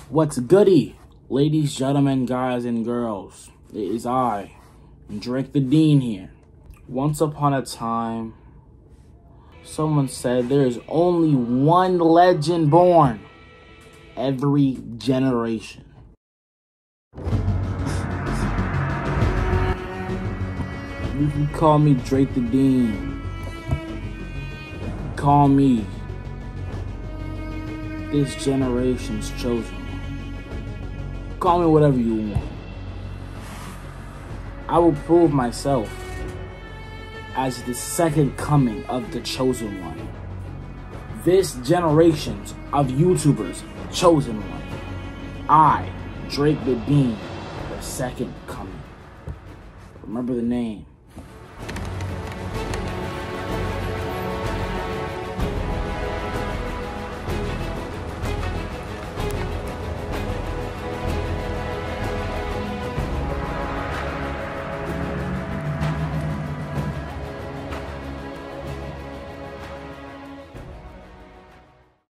What's goody, ladies, gentlemen, guys, and girls? It is I, Drake the Dean here. Once upon a time, someone said there is only one legend born every generation. You can call me Drake the Dean. Call me this generation's chosen one. Call me whatever you want. I will prove myself as the second coming of the chosen one. This generation's of YouTubers chosen one. I, Drake the Dean, the second coming. Remember the name.